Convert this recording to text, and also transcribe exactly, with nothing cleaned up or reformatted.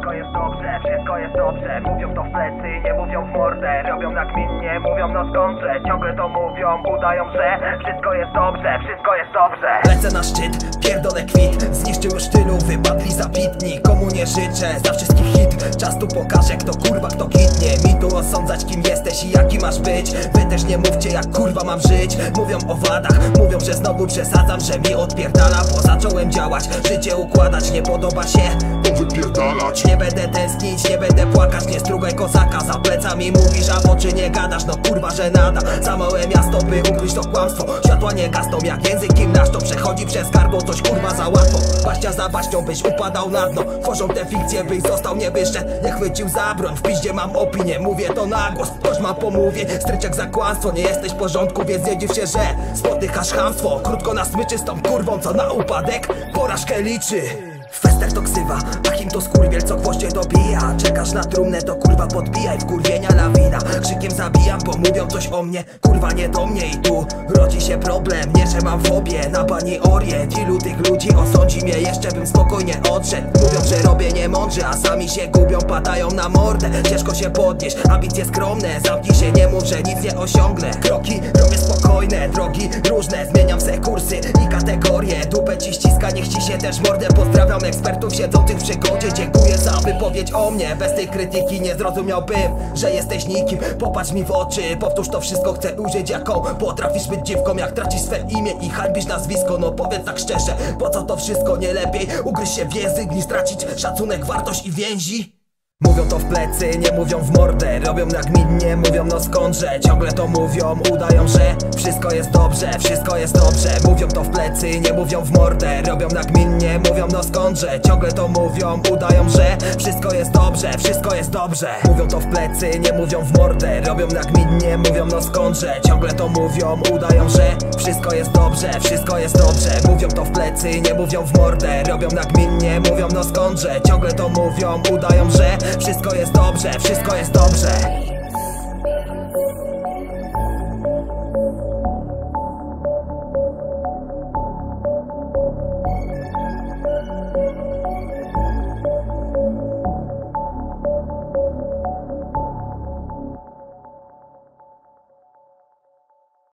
Wszystko jest dobrze, wszystko jest dobrze. Mówią to w plecy, nie mówią w mordę. Robią nagminnie, mówią no skądże. Ciągle to mówią, udają, że wszystko jest dobrze, wszystko jest dobrze. Lecę na szczyt, pierdolę kwit. Zniszczył już tylu, wypadli zabitni. Komu nie życzę, za wszystkich hit. Czas tu pokaże, kto kurwa, kto kitnie. Mi tu osądzać, kim jesteś i jaki masz być. Wy też nie mówcie, jak kurwa mam żyć. Mówią o wadach, mówią, że znowu przesadzam, że mi odpierdala, bo zacząłem działać. Życie układać, nie podoba się to wypierdalać. Nie będę tęsknić, nie będę płakać. Nie strugaj kozaka, za plecami mówisz, a w oczy nie gadasz. No kurwa, że nada, za małe miasto, by ukryć to kłamstwo. Światła nie gasną, jak język gimnasz, to przechodzi przez gardło, coś kurwa za łatwo. Baścia za baścią, byś upadał na dno. Tworzą te fikcje, byś został, nie wyszedł, nie chwycił za broń. W piździe mam opinię, mówię to na głos, choć mam pomówię. Stryczek za kłamstwo, nie jesteś w porządku, więc nie dziw się, że spotykasz chamstwo. Krótko na smyczy z tą kurwą, co na upadek porażkę liczy. Fester to ksywa, Achim to skurwiel, co gwoździe dobija. Czekasz na trumnę, to kurwa podbijaj, wkurwienia lawina. Krzykiem zabijam, bo mówią coś o mnie, kurwa nie do mnie. I tu rodzi się problem, nie że mam fobię na bani orię. Ilu tych ludzi osądzi mnie, jeszcze bym spokojnie odszedł. Mówią, że robię niemądrze, a sami się gubią, padają na mordę. Ciężko się podnieść, ambicje skromne. Zamknij się, nie mów, że nic nie osiągnę. Kroki robię spokojne, drogi różne. Zmieniam se kursy i kategorie. Dupę ci ściska, niech ci się też mordę. Pozdrawiam ekspertów siedzących w przygodzie. Dziękuję za wypowiedź o mnie. Bez tej krytyki nie zrozumiałbym, że jesteś nikim. Popatrz mi w oczy, powtórz to wszystko. Chcę ujrzeć, jaką potrafisz być dziewką. Jak tracisz swe imię i hańbisz nazwisko. No powiedz tak szczerze, po co to wszystko? Nie lepiej ugryźć się w język, niż stracić szacunek, wartość i więzi? Mówią to w plecy, nie mówią w mordę. Robią nagminnie, mówią no skądże. Ciągle to mówią, udają, że wszystko jest dobrze, wszystko jest dobrze. Mówią to w plecy, nie mówią w mordę. Robią nagminnie, mówią no skądże. Ciągle to mówią, udają, że wszystko jest dobrze, wszystko jest dobrze. Mówią to w plecy, nie mówią w mordę. Robią nagminnie, mówią no skądże. Ciągle to mówią, udają, że wszystko jest dobrze, wszystko jest dobrze. Mówią to w plecy, nie mówią w mordę. Robią nagminnie, mówią no skądże. Ciągle to mówią, udają, że wszystko jest dobrze, wszystko jest dobrze.